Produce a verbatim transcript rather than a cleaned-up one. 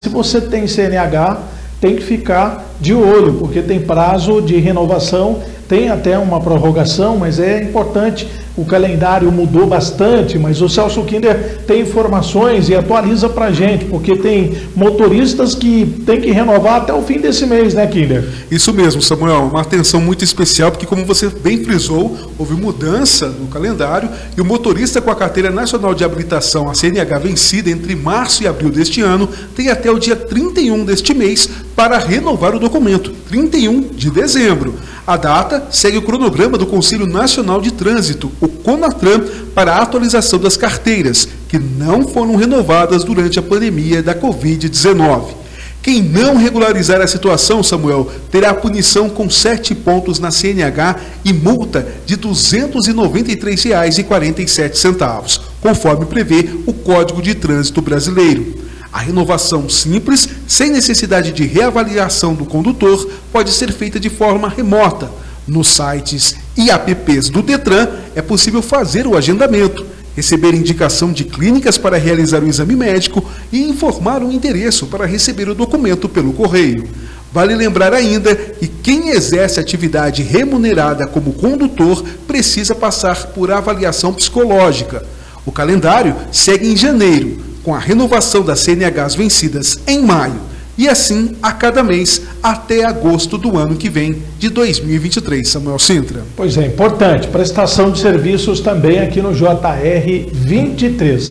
Se você tem C N H, tem que ficar de olho, porque tem prazo de renovação, tem até uma prorrogação, mas é importante. O calendário mudou bastante, mas o Celso Kinder tem informações e atualiza para a gente, porque tem motoristas que tem que renovar até o fim desse mês, né, Kinder? Isso mesmo, Samuel. Uma atenção muito especial, porque como você bem frisou, houve mudança no calendário e o motorista com a carteira nacional de habilitação, a C N H, vencida entre março e abril deste ano, tem até o dia trinta e um deste mês para renovar o documento, trinta e um de dezembro. A data segue o cronograma do Conselho Nacional de Trânsito, o CONATRAN, para a atualização das carteiras, que não foram renovadas durante a pandemia da covid dezenove. Quem não regularizar a situação, Samuel, terá punição com sete pontos na C N H e multa de duzentos e noventa e três reais e quarenta e sete centavos, conforme prevê o Código de Trânsito Brasileiro. A renovação simples, sem necessidade de reavaliação do condutor, pode ser feita de forma remota. Nos sites e apps do Detran é possível fazer o agendamento, receber indicação de clínicas para realizar o exame médico e informar o endereço para receber o documento pelo correio. Vale lembrar ainda que quem exerce atividade remunerada como condutor precisa passar por avaliação psicológica. O calendário segue em janeiro, com a renovação das C N Hs vencidas em maio, e assim a cada mês até agosto do ano que vem, de dois mil e vinte e três, Samuel Sintra. Pois é, importante, prestação de serviços também aqui no J R vinte e três.